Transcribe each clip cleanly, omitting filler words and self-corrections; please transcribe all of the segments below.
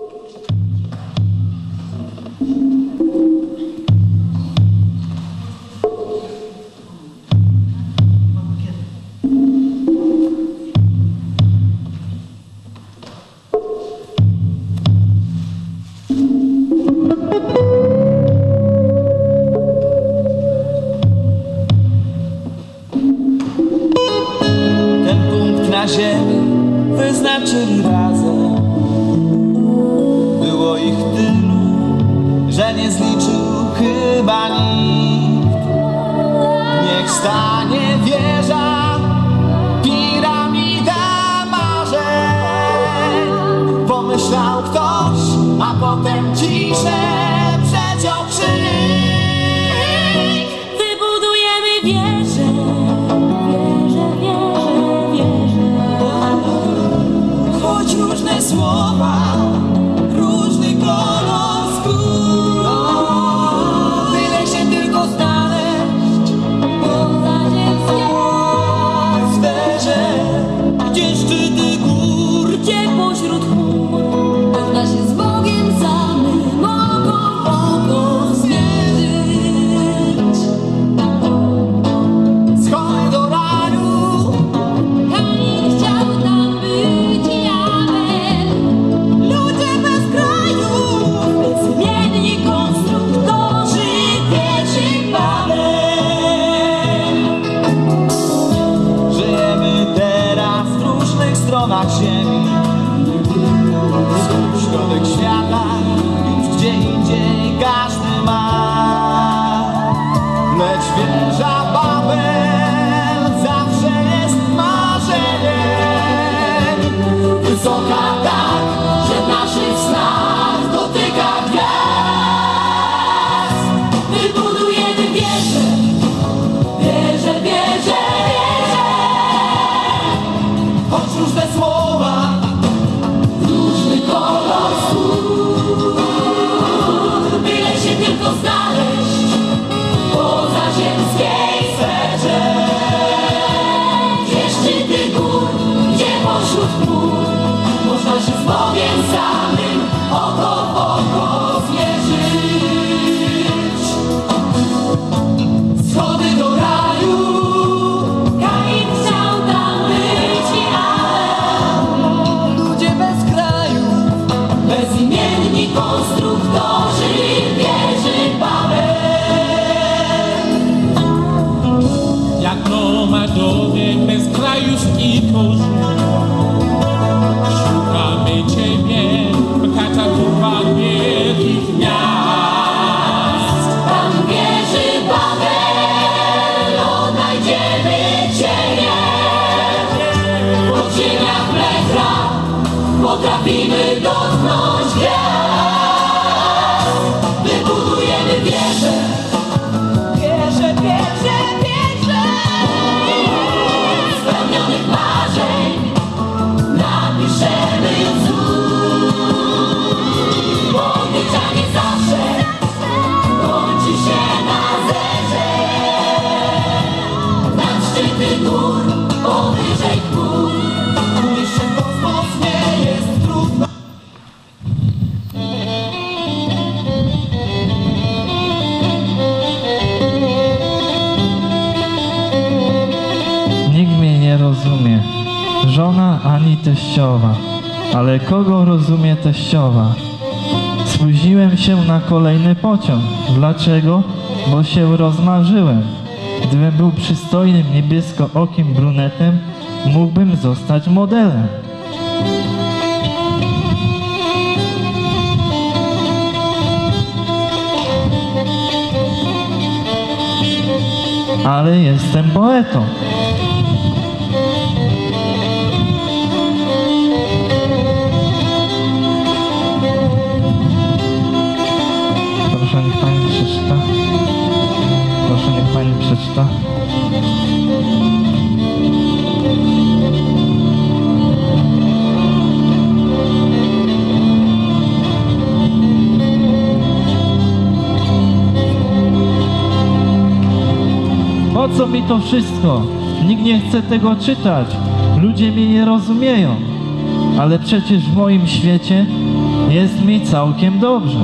Ziemi wyznaczyli razem. Było ich tylu, że nie zliczył chyba nikt. Niech stanie wieża, piramida marzeń. Pomyślał ktoś, a potem ciszę przeciął krzyk. Wybudujemy wieżę, choć różne słowa, różny kolor skór, byle się tylko znaleźć pozaziemskiej sferze, gdzie szczyty gór, gdzie pośród chmur można się z Bogiem samym oko w oko zmierzyć. schody do raju, Kain chciał tam być i Abel, ludzie bez kraju, bezimienni konstruktorzy wieży Babel. żyjemy teraz w różnych stronach ziemi. Środek świata już gdzie indziej każdy ma, lecz wieża Babel zawsze jest marzeniem. Wysoka tak, że w naszych snach dotyka gwiazd. Wybudujemy wieżę, wieżę, wieżę, wieżę. Choć różne słowa, Różny kolor skór, byle się tylko znaleźć w pozaziemskiej sferze. Gdzie szczyty gór, gdzie pośród chmur można się z Bogiem samym oko w oko zmierzyć. schody do raju, Kain chciał tam być i Abel, ludzie bez kraju, bezimienni konstruktorzy wieży Babel. Jak nomadowie bez kraju skitorzy, szukamy Ciebie w katakumbach wielkich miast. Tam wieży Babel odnajdziemy Ciebie. W podziemiach Petra potrafimy dotknąć gwiazd. Wybudujemy wieżę, wierzę, wierzę, wierzę. spełnionych marzeń napiszemy wzór. Bo odliczanie zawsze kończy się na zerze. Nad szczyty gór, powyżej chmur. Jeszcze kosmos nie jest trudno. Nikt mnie nie rozumie, żona ani teściowa, ale kogo rozumie teściowa? Spóźniłem się na kolejny pociąg. Dlaczego? Bo się rozmarzyłem. Gdybym był przystojnym niebieskookim brunetem, mógłbym zostać modelem. Ale jestem poetą. Proszę, niech pani przeczyta. Proszę, niech pani przeczyta. Po co mi to wszystko? Nikt nie chce tego czytać. Ludzie mnie nie rozumieją. Ale przecież w moim świecie jest mi całkiem dobrze.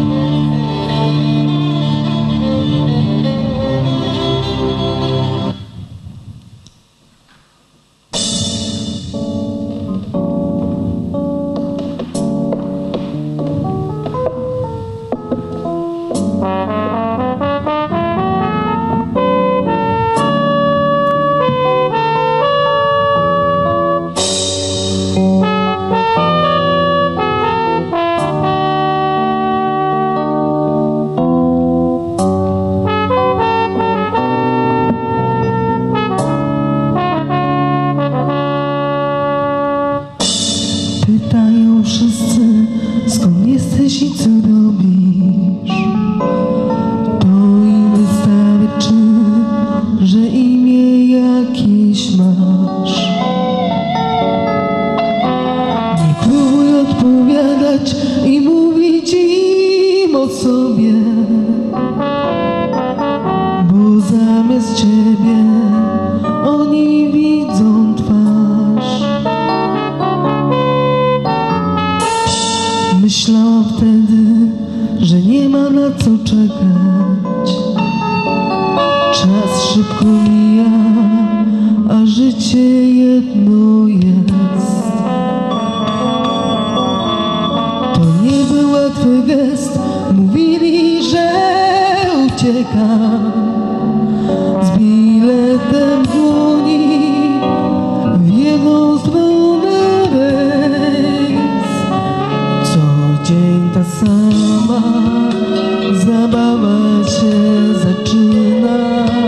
Pytają wszyscy, skąd jesteś i co robisz. To im wystarczy, że imię jakieś masz. Nie próbuj odpowiadać i mówić im o sobie, bo zamiast ciebie oni widzą twarz. Myślałam wtedy, że nie ma na co czekać. Czas szybko mija, a życie jedno jest. To nie był łatwy gest, mówili, że uciekam z biletem w dłoni w jedną stronę rejs. Co dzień ta sama zabawa się zaczyna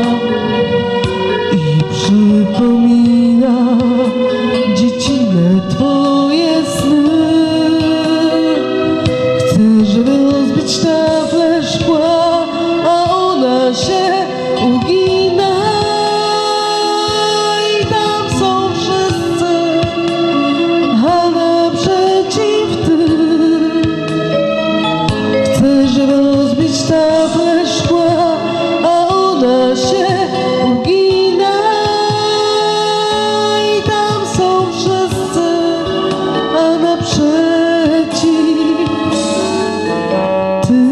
i przypomina dziecinne twoje sny. Chcę, żeby rozbić taflę szkła, a ona się ugina i tam są wszyscy, a naprzeciw ty. Chcę, żeby rozbić taflę szkła, a ona się ugina i tam są wszyscy, a naprzeciw ty.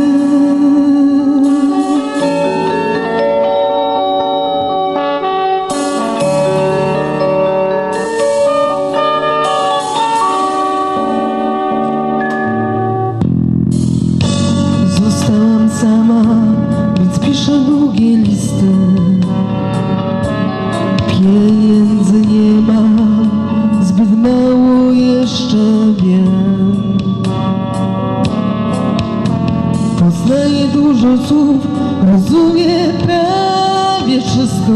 Zostałam sama, więc piszę długie listy. Pieniędzy nie ma, zbyt mało jeszcze wiem. Poznaję dużo słów, rozumiem prawie wszystko,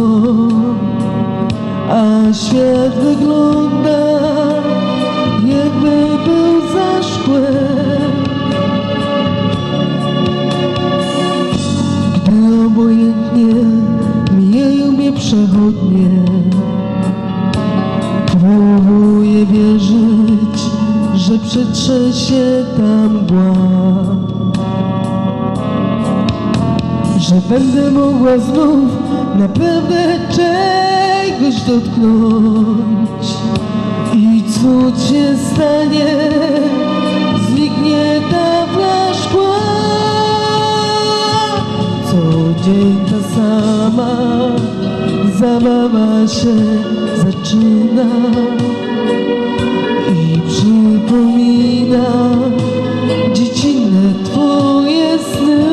a świat wygląda, jakby był za szkłem. Gdy obojętnie mijają mnie przechodnie, próbuję wierzyć, że przetrze się ta mgła, że będę mogła znów naprawdę czegoś dotknąć i cud się stanie, zniknie tafla szkła. Co dzień ta sama zabawa się zaczyna i przypomina dziecinne twoje sny.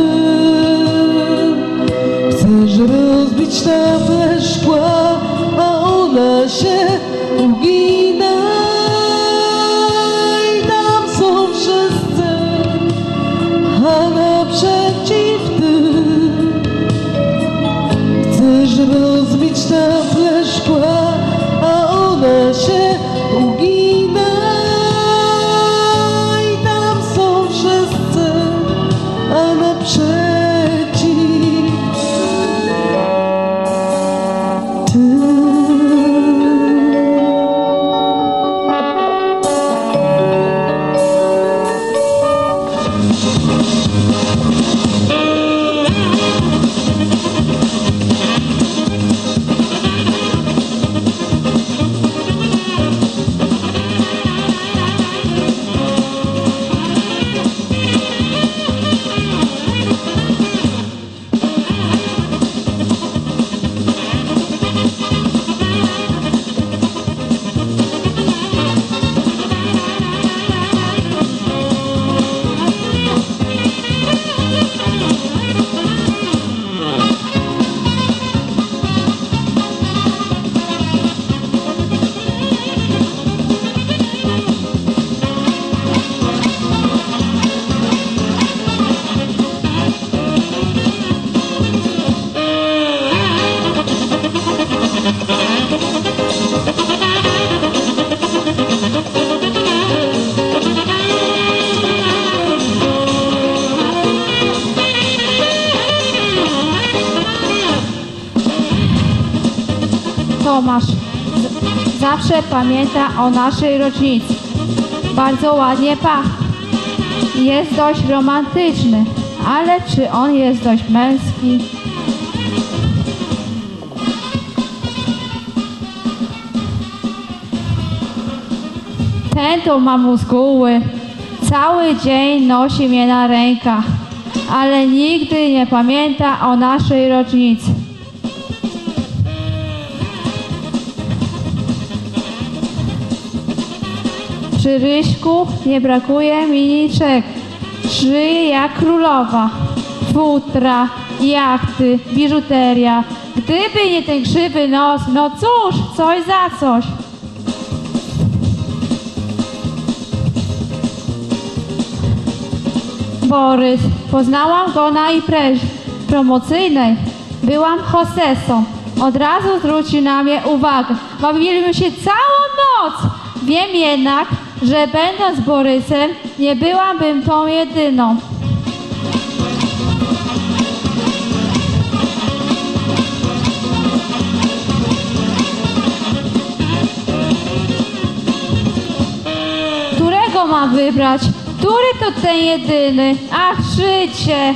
Chcę, żeby rozbić taflę szkła, a ona się ugina i tam są wszyscy, a naprzeciw ty. Chcę, żeby rozbić taflę szkła, a ona się ugina. zawsze pamięta o naszej rocznicy. Bardzo ładnie pachnie. Jest dość romantyczny, ale czy on jest dość męski? Ten to ma muskuły. Cały dzień nosi mnie na rękach, ale nigdy nie pamięta o naszej rocznicy. Przy Ryśku nie brakuje mi niczego. Żyje jak królowa. Futra, jachty, biżuteria. Gdyby nie ten krzywy nos, no cóż, coś za coś. Borys, poznałam go na imprezie promocyjnej. Byłam hostessą. Od razu zwrócił na mnie uwagę. Bawiliśmy się całą noc. Wiem jednak, że będąc z Borysem, nie byłabym tą jedyną. Którego mam wybrać? Który to ten jedyny? Ach, życie!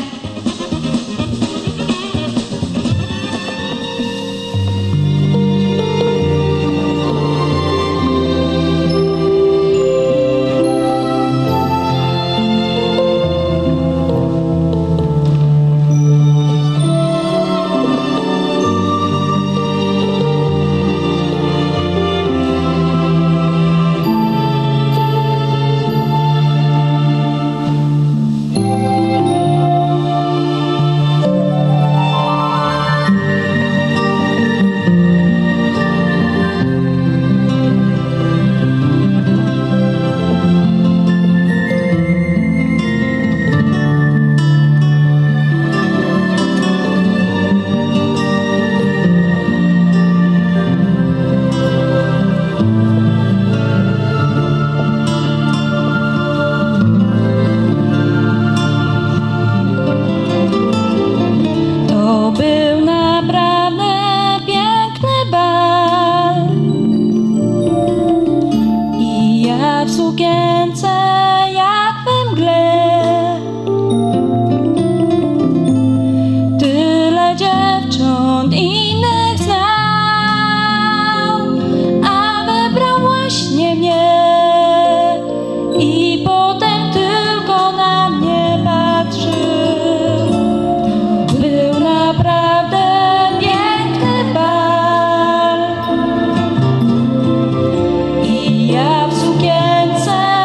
Ja w sukience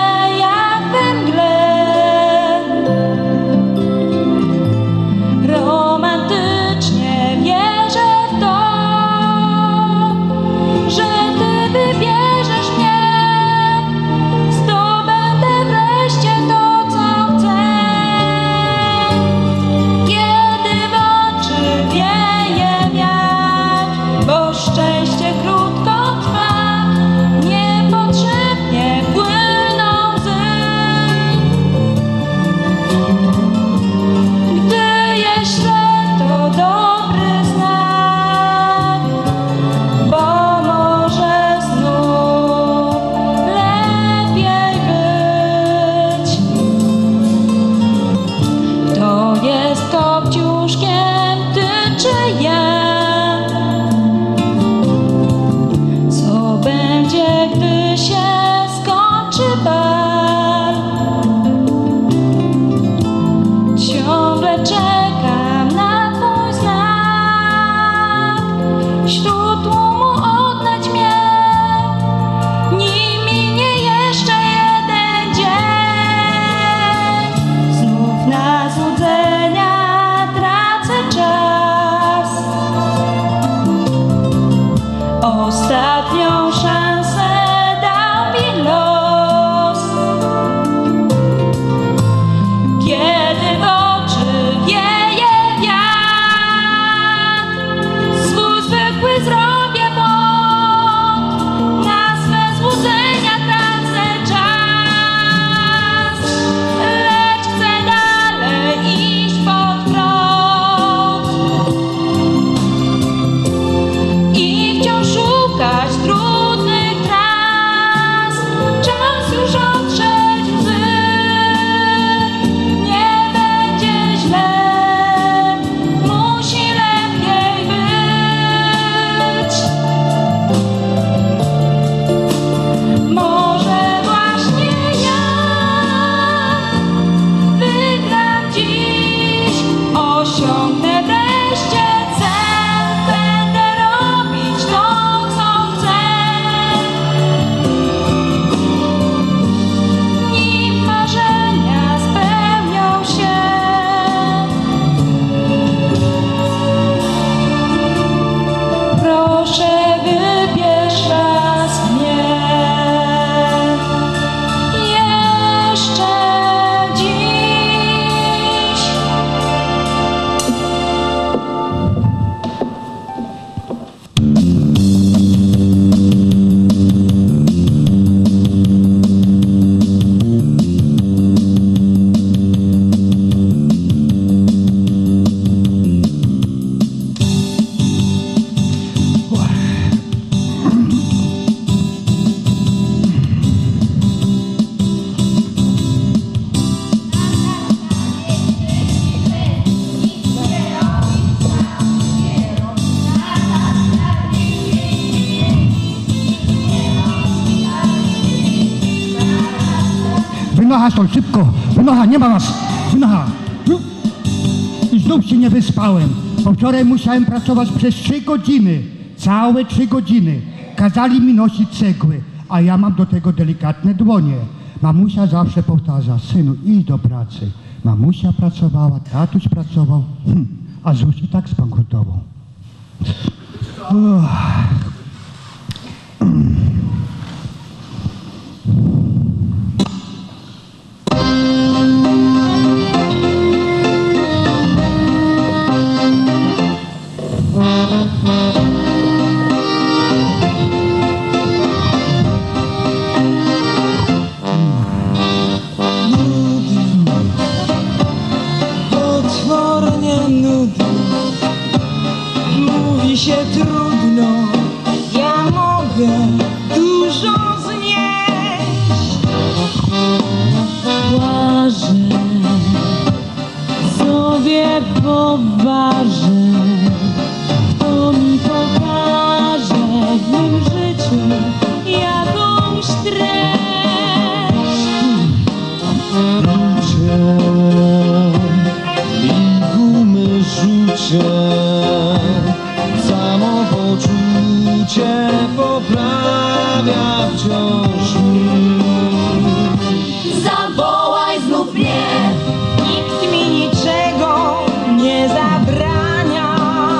Wynocha stąd, szybko! Wynocha, nie ma was! Wynocha! I znów się nie wyspałem. Bo wczoraj musiałem pracować przez 3 godziny. Całe 3 godziny. Kazali mi nosić cegły, a ja mam do tego delikatne dłonie. Mamusia zawsze powtarza, synu, idź do pracy. Mamusia pracowała, tatuś pracował, a ZUS i tak zbankrutował. Potwornie nudno, mówi się trudno, ja mogę dużo znieść. Łażę, sobie poważę, kto mi pokaże w mym życiu jakąś treść. I gumy rzucie, samopoczucie poprawia wciąż mi. Zawołaj znów mnie. Nikt mi niczego nie zabrania.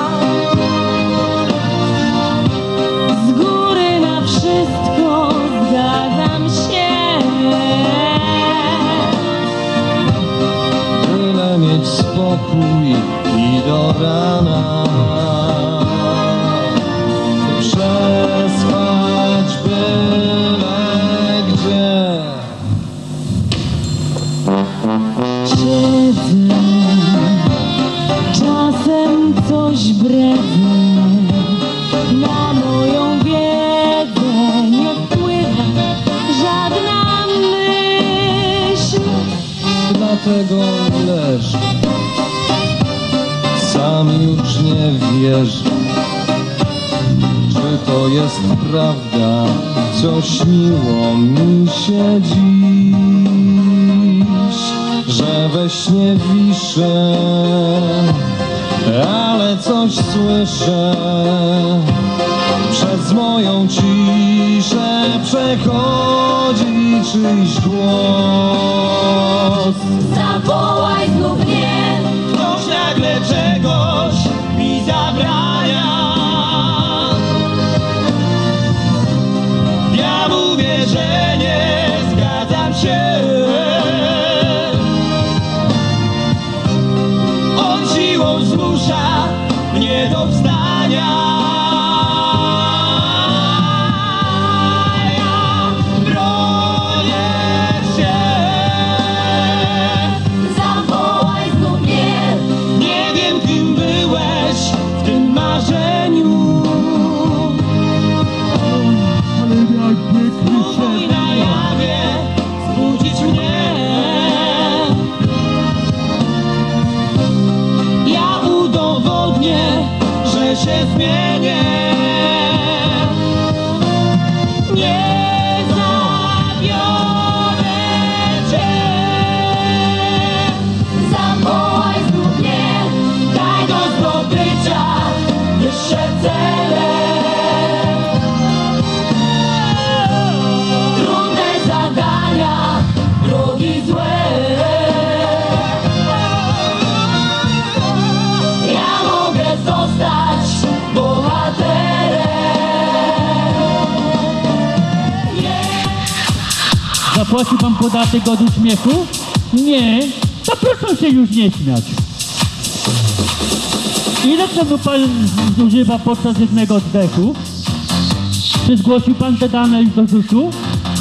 Z góry na wszystko zgadzam się. Byle mieć spokój i do rana przespać byle gdzie. Siedzę, czasem coś bredzę, na moją wiedzę nie wpływa żadna myśl. Dlatego leżę, sam już nie wierzę, czy to jest prawda, co śniło mi się dziś, że we śnie wiszę, ale coś słyszę, przez moją ciszę przechodzi czyjś głos. Zawołaj znów mnie. Ktoś nagle czegoś mi zabrania. Ja mówię, że nie zgadzam się. On siłą zmusza mnie do wstania. Ja bronię się. Zawołaj znów mnie. Nie wiem, kim byłeś w tym marzeniu. Spróbuj na jawie zbudzić mnie. Ja udowodnię, że się zmienię. Nie zabiorę cię. Zawołaj znów mnie. Daj do zdobycia Wyższe cele. Trudne zadania, drogi złe. Ja mogę zostać bohaterem. Zapłaci pan podatek od uśmiechu? Nie, to proszę się już nie śmiać. Ile czasu pan zużywa podczas jednego oddechu? Czy zgłosił pan te dane już do ZUS-u?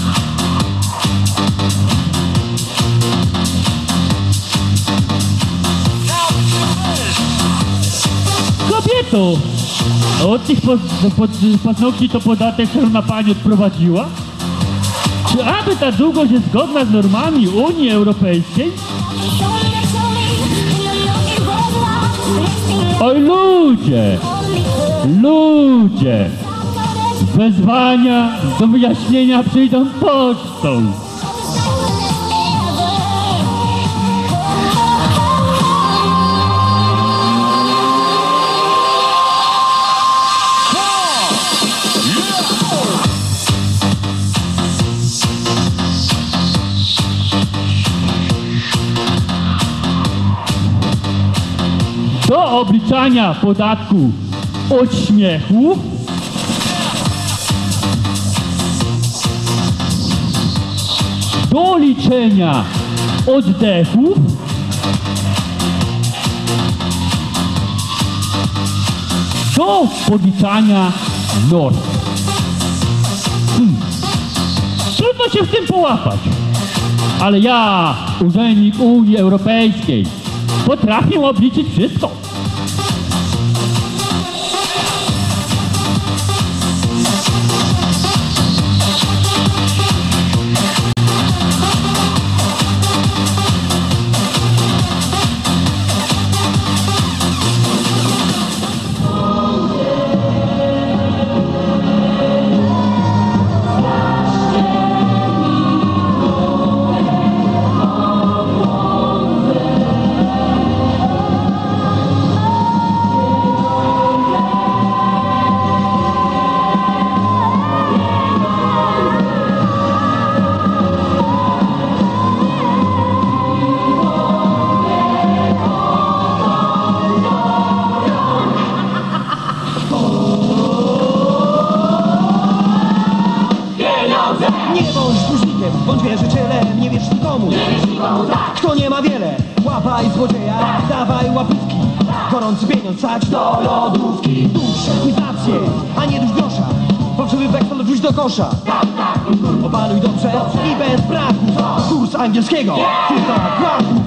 Kobieto! Od tych paznokci to podatek, którą na pani odprowadziła? Czy aby ta długość jest zgodna z normami Unii Europejskiej? Oj ludzie! Ludzie! Wezwania do wyjaśnienia przyjdą pocztą. do obliczania podatku od śmiechu, do liczenia oddechów, do podliczania norm. Trudno się w tym połapać, ale ja, urzędnik Unii Europejskiej, potrafię obliczyć wszystko. Bądź wierzycielem, nie wierz nikomu. Kto nie ma wiele, łapaj złodzieja, dawaj łapówki. Gorący pieniądz sać do lodówki. Dusz inflację, a nie dusz grosza. Fałszywy weksel rzuć do kosza. Opanuj dobrze i bez braków. Kurs angielskiego, kilka kroków.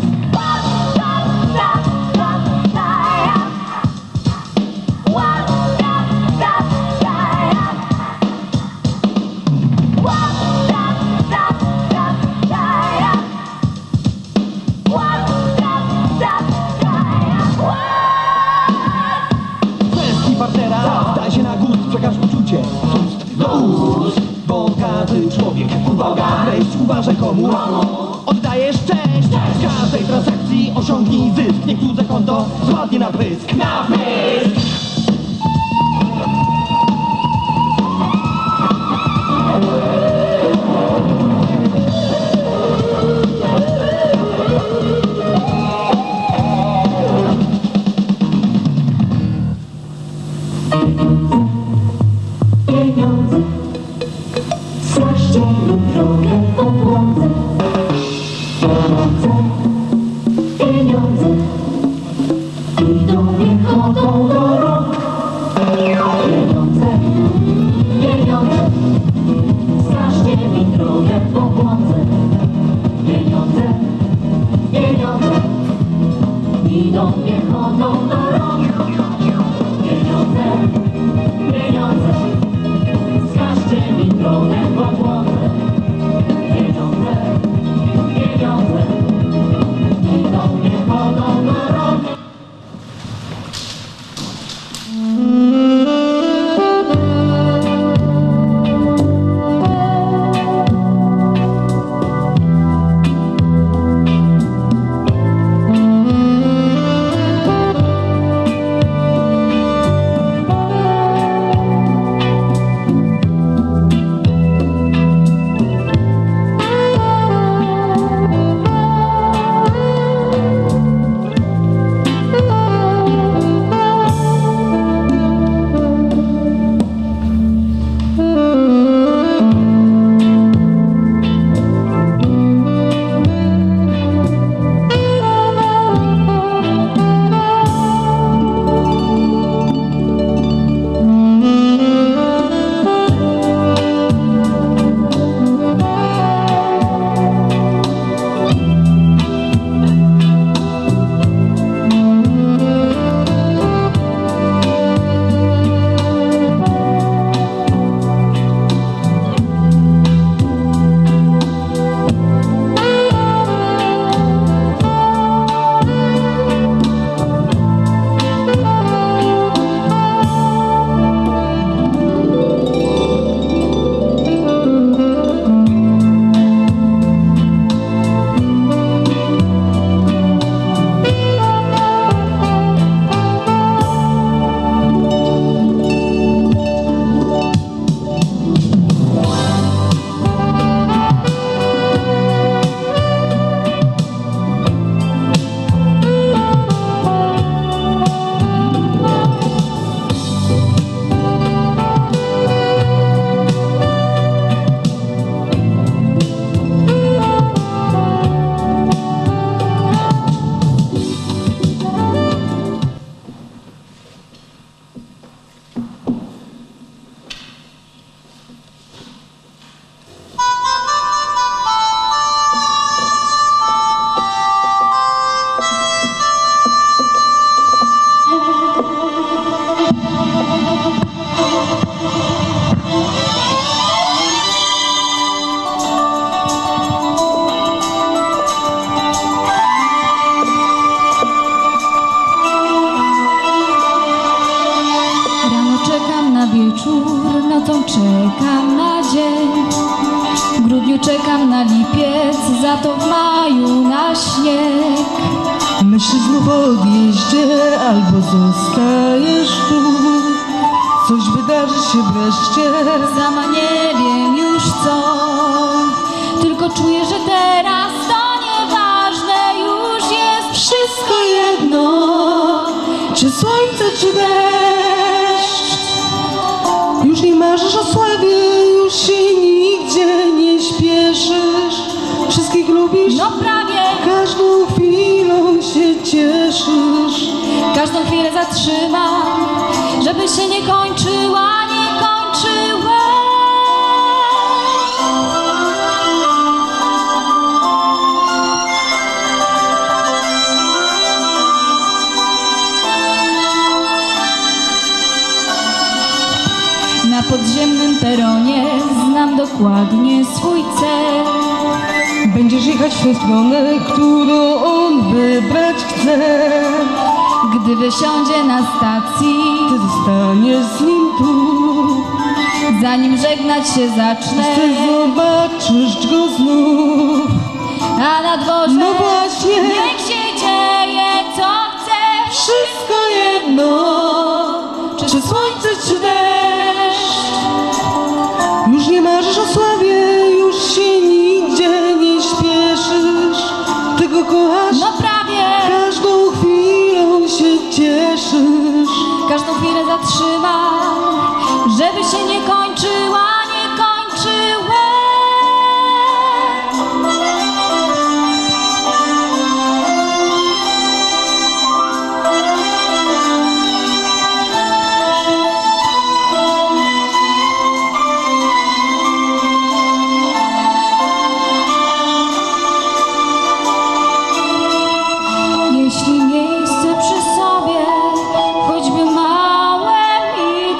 Daj się na gust, przekaż uczucie z ust do ust. Bogaty człowiek, uwaga, treść, uważaj komu oddajesz cześć. Z każdej transakcji osiągnij zysk. Niech cudze konto spadnie na pysk. Na pysk! Pieniądze, straszcie mi drogę obłądzę. Pieniądze, pieniądze, idą niech chodzą do lipiec, za to w maju na śnieg. Myślisz znów o odjeździe, albo zostajesz tu. Coś wydarzy się wreszcie. Sama nie wiem już co, tylko czuję, że teraz to nieważne już jest wszystko jedno. Czy słońce, czy deszcz? Już nie marzysz o sławie, już się nigdzie nie śpieszysz. Wszystkich lubisz? No prawie. Każdą chwilą się cieszysz. Każdą chwilę zatrzymam, żeby się nie kończyła, nie kończyła. Na podziemnym peronie znam dokładnie swój cel. Będziesz jechać w tę stronę, którą on wybrać chce. Gdy wysiądzie na stacji, Ty zostaniesz z nim tu. zanim żegnać się zacznę, Ty zobaczysz go znów. a na dworze No właśnie. niech się dzieje co chce. Wszystko jedno, czy słońce, czy deszcz. Już nie marzysz o sławie, już się nigdzie nie śpieszysz. Ty go kochasz? No prawie. Każdą chwilą się cieszysz. Każdą chwilę zatrzymam, żeby się nie kończyła, nie kończyła. Jeśli miejsce przy sobie, choćby małe mi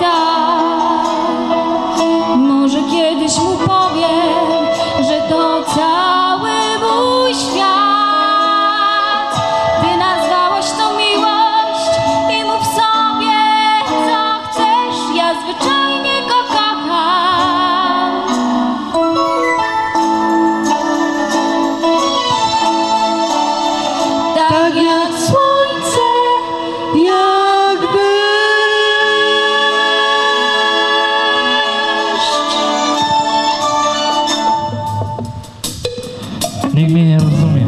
daj, może kiedyś mu powiem, że to cały mój świat. Ty nazwałaś to miłość i mów sobie, co chcesz, ja zwyczajnie go kocham. Tak jak słońce, Jak deszcz. Nikt mnie nie rozumie.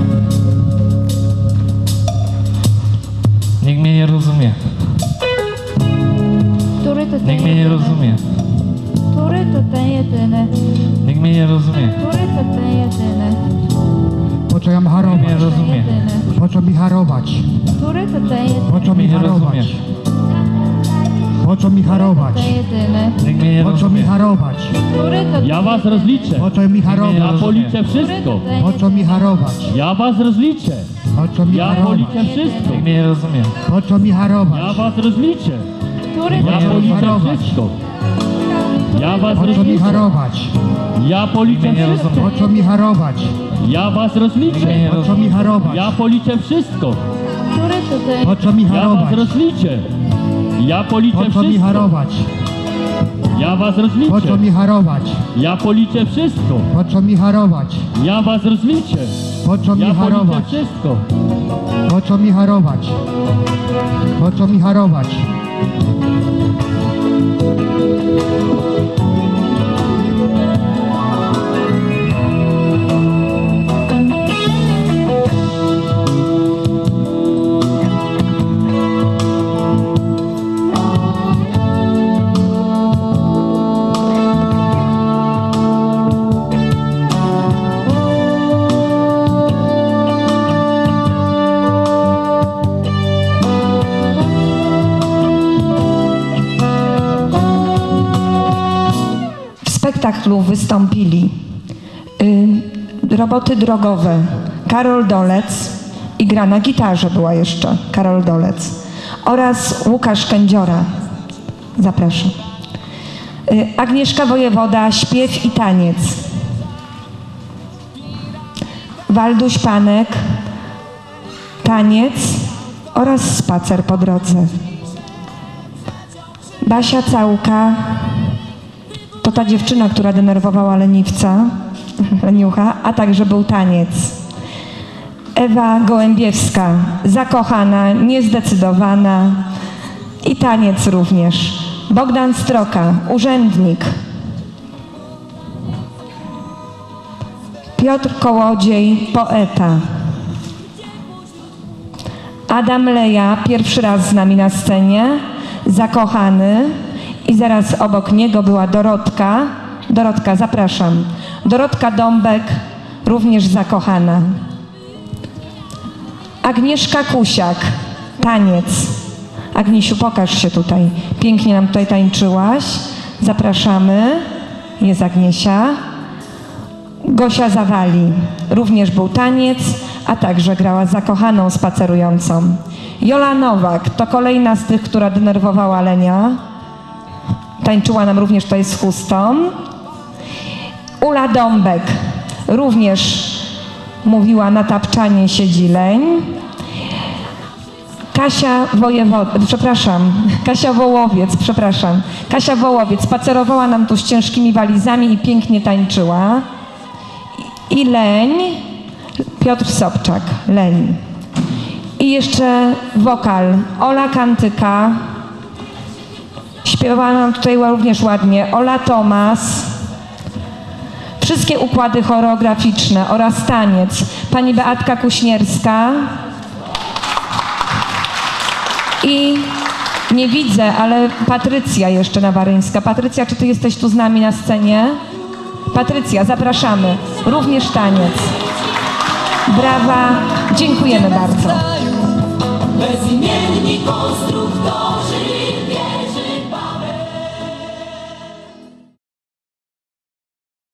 Nikt mnie nie rozumie. Który to ten Nikt mnie nie jedyny? rozumie. Który to ten jedyny? Nikt mnie nie rozumie. Który to ten jedyny? Po co ja mam Nikt mnie nie harować? rozumie. Jedyny. Po co mi harować? Który to ten jedyny? Po co Nikt mi mnie nie rozumie. harować? Po co mi harować? Ten jedyny. Nikt mnie nie Po co mi rozumie. harować? Który to Ja was rozliczę. Po co mi Ja harować? policzę wszystko. Po co mi harować? Ja was rozliczę. Po co mi Ja harować? policzę wszystko. Nikt mnie nie rozumie. Po co mi Ja harować? was rozliczę. Który Ja Nie policzę harować. wszystko. Ja was Po co mi rozliczę. harować? Ja policzę Nie wszystko. rozumiem. Po co mi harować? Ja was Nikt mnie rozliczę. nie Po co rozumie. mi harować? Ja policzę wszystko. Który to ten? Po co mi Ja was harować? rozliczę. Ja policzę Po co mi wszystko. harować? Ja was Po co rozliczę. mi harować? Ja policzę wszystko. Po co mi harować? Ja was rozliczę. Po co mi Ja policzę harować? wszystko. Po co mi harować? Po co mi harować? spektaklu wystąpili Roboty drogowe, Karol Dolec i gra na gitarze była jeszcze Karol Dolec oraz Łukasz Kędziora. Zapraszam. Agnieszka Wojewoda, śpiew i taniec. Walduś Panek, taniec oraz spacer po drodze. Basia Całka, to ta dziewczyna, która denerwowała leniwca Leniucha, a także był taniec. Ewa Gołębiewska, zakochana, niezdecydowana i taniec również. Bogdan Stroka, urzędnik. Piotr Kołodziej, poeta. Adam Leja, pierwszy raz z nami na scenie, zakochany. I zaraz obok niego była Dorotka. Dorotka, zapraszam. Dorotka Dąbek, również zakochana. Agnieszka Kusiak, taniec. Agniesiu, pokaż się tutaj. Pięknie nam tutaj tańczyłaś. Zapraszamy. Jest Agniesia. Gosia Zawali, również był taniec, a także grała zakochaną spacerującą. Jola Nowak, to kolejna z tych, która denerwowała Lenia. Tańczyła nam również tutaj z chustą. Ula Dąbek, również mówiła na tapczanie siedzi leń. Kasia Wołowiec spacerowała nam tu z ciężkimi walizami i pięknie tańczyła. I leń, Piotr Sobczak, leń. I jeszcze wokal, Ola Kantyka, śpiewała nam tutaj również ładnie, Ola Tomas. Wszystkie układy choreograficzne oraz taniec, pani Beatka Kuśnierska. I nie widzę, ale Patrycja jeszcze Nawaryńska. Patrycja, czy ty jesteś tu z nami na scenie? Patrycja, zapraszamy. Również taniec. Brawa. Dziękujemy bardzo. Bezimienni konstruktorzy.